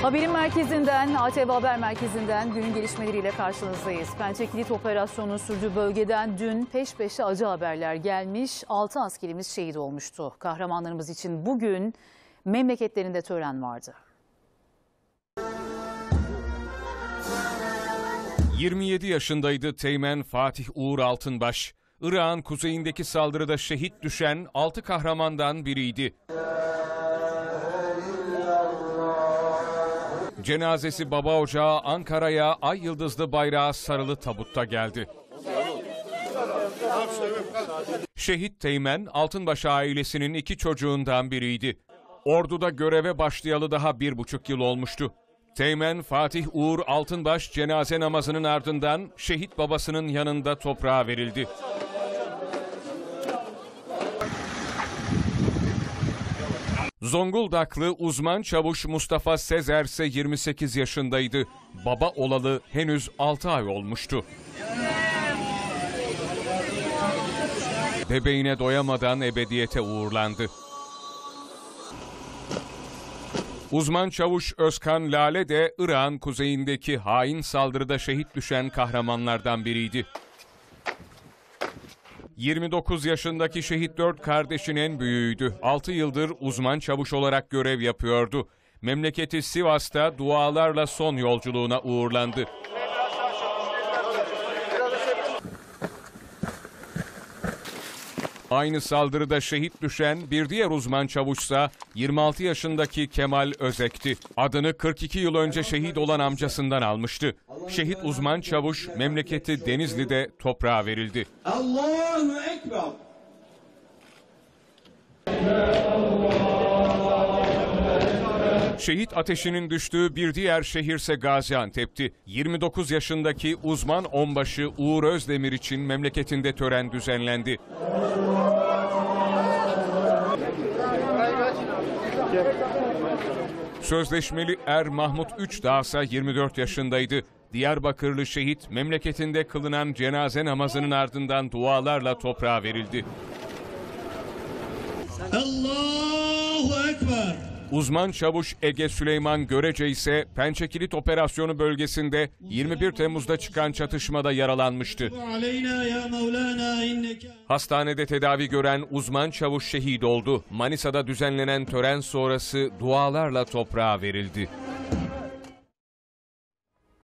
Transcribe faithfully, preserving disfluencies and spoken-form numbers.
Haberin merkezinden, A T V Haber Merkezi'nden günün gelişmeleriyle karşınızdayız. Pençe Kilit operasyonunun sürdüğü bölgeden dün peş peşe acı haberler gelmiş. altı askerimiz şehit olmuştu. Kahramanlarımız için bugün memleketlerinde tören vardı. yirmi yedi yaşındaydı Teğmen Fatih Uğur Altınbaş. Irak'ın kuzeyindeki saldırıda şehit düşen altı kahramandan biriydi. Cenazesi baba ocağı Ankara'ya ay yıldızlı bayrağı sarılı tabutta geldi. Şehit Teğmen Altınbaş ailesinin iki çocuğundan biriydi. Orduda göreve başlayalı daha bir buçuk yıl olmuştu. Teğmen Fatih Uğur Altınbaş cenaze namazının ardından şehit babasının yanında toprağa verildi. Zonguldaklı uzman çavuş Mustafa Sezer ise yirmi sekiz yaşındaydı. Baba olalı henüz altı ay olmuştu. Bebeğine doyamadan ebediyete uğurlandı. Uzman çavuş Özkan Lale de Irak'ın kuzeyindeki hain saldırıda şehit düşen kahramanlardan biriydi. yirmi dokuz yaşındaki şehit dört kardeşin en büyüğüydü. altı yıldır uzman çavuş olarak görev yapıyordu. Memleketi Sivas'ta dualarla son yolculuğuna uğurlandı. Aynı saldırıda şehit düşen bir diğer uzman çavuşsa yirmi altı yaşındaki Kemal Özek'ti. Adını kırk iki yıl önce şehit olan amcasından almıştı. Şehit uzman çavuş memleketi Denizli'de toprağa verildi. Allahu Ekber. Şehit ateşinin düştüğü bir diğer şehirse Gaziantep'ti. yirmi dokuz yaşındaki uzman onbaşı Uğur Özdemir için memleketinde tören düzenlendi. Sözleşmeli er Mahmut Üçdağ ise yirmi dört yaşındaydı. Diyarbakırlı şehit memleketinde kılınan cenaze namazının ardından dualarla toprağa verildi. Allahu Ekber. Uzman çavuş Ege Süleyman Görece ise Pençe Kilit operasyonu bölgesinde yirmi bir Temmuz'da çıkan çatışmada yaralanmıştı. Hastanede tedavi gören uzman çavuş şehit oldu. Manisa'da düzenlenen tören sonrası dualarla toprağa verildi.